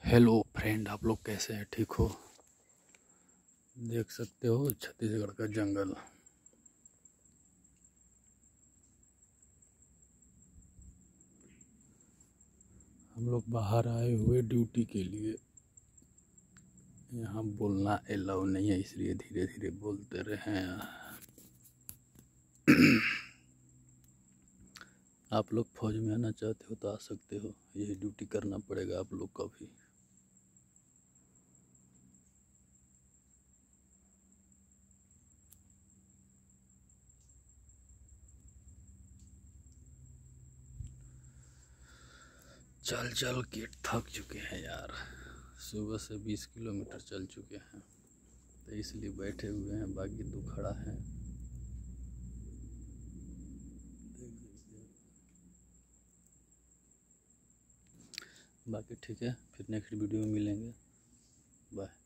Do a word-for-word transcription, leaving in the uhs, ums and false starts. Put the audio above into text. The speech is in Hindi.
हेलो फ्रेंड, आप लोग कैसे हैं? ठीक हो? देख सकते हो छत्तीसगढ़ का जंगल। हम लोग बाहर आए हुए ड्यूटी के लिए। यहाँ बोलना अलाउ नहीं है, इसलिए धीरे धीरे बोलते रहे। आप लोग फौज में आना चाहते हो तो आ सकते हो, यही ड्यूटी करना पड़ेगा आप लोग का भी। चल चल के थक चुके हैं यार, सुबह से बीस किलोमीटर चल चुके हैं, तो इसलिए बैठे हुए हैं, बाकी तो खड़ा है। बाकी ठीक है, फिर नेक्स्ट वीडियो में मिलेंगे। बाय।